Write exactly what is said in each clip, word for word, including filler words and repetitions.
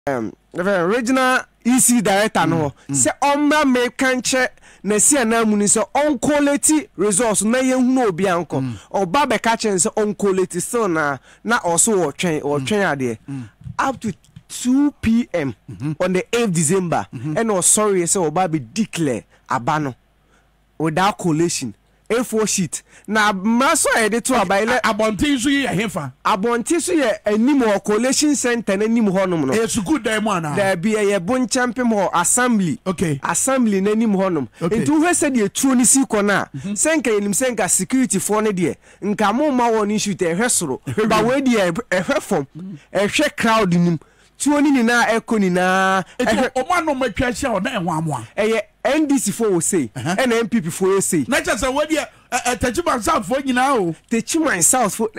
um regional E C director no say omra me kanche na si anamuni so on quality resource na ye hu obi anko oba be ka chen say on quality so na na also wo twen wo twen ade up to two p m on the eighth December and no sorry say oba be declare abano without collation A four sheet na maso e de to abaile abontin so ye hefa abontin so ye animo collation center na nim ho nom no e su good dem ana there be ye bon champion ho assembly okay assembly na nim ho nom entu hwe se de tuo ni si kona senka yenim senka security for ne de nka mo ma won issue te hwe soro ba we de e hwe fom e hwe crowd nim tuo ni ni na ekoni na o ma no matwa sia o na enwa amoa eye N D C for say and M P P for say na just say we dey Techiman South for nyina o Techiman South for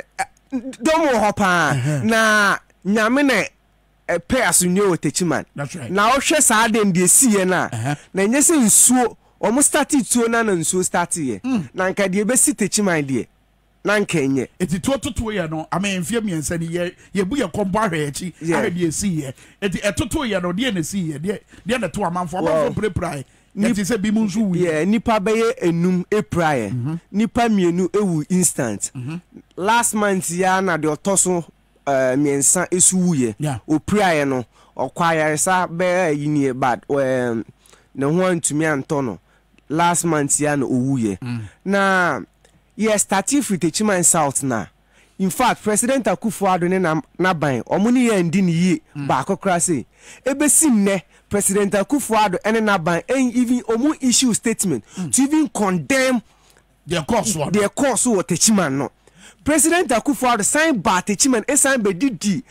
domo hopa na nyame na pay asunyo Techiman na o hwe sa dem de sie na na nye se nsuo o mo start tuo na na nsuo start ye na nka de be si Techiman de na nka enye eti tuo tuo ye no ama enfie miensa ni ye ye bu ye kombo ahwe echi ahwe de si ye eti etoto ye no de na si ye de de na to amanfo amanfo prepare Niti se bimunzu wi. Yeah, nipa beye enum epraye. Mm -hmm. Nipa mienu ewu instant. Mm -hmm. Last month ya na de otoso uh, miensa esu wuye. Yeah. O praye no okwaya sa be yini bad um ne ho antumi antono. Last month ya na owuye. Mm. Na yes starting with Techiman South na. In fact, President Akufo-Addo ne na na ban omuni ye ndi ni yi ba akokra se. Ebesim ne President Akufo-Addo and Naban ain't even omu issue statement mm. to even condemn their course what their course or Techiman no. President Akufo-Addo signed by Techiman e sign be didi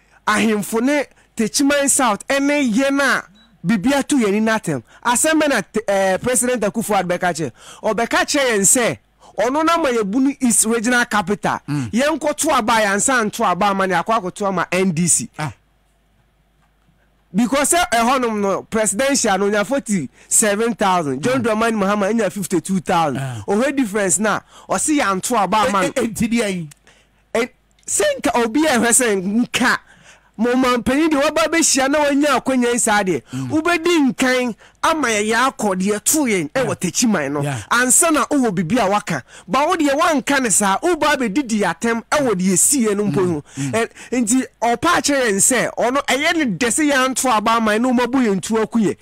ahimfone Techiman South ene yena bibia tu yeni natem aseme na uh, President Akufo-Addo bekache o bekache yen say ono na mayebunu is regional capital mm. yen ko to aba yansa nto aba mani akwa to ama N D C ah. Because a honum no presidential no nya forty-seven thousand John Dramani Mahama nya fifty-two thousand o he difference na o si ya nto aba man entidi ayi en senka obi e hwese nka mo man pani de oba be hia na wanya akonya isa de ubedi nkan ama ya akode to yen e wo Techiman no ansa na wo bibia waka ba wo de wanka ne sa uba be didi atem e wo de sie no mpo enti opa kire nse ono eye ne dese ya nto aba man no mabu ye ntu akuye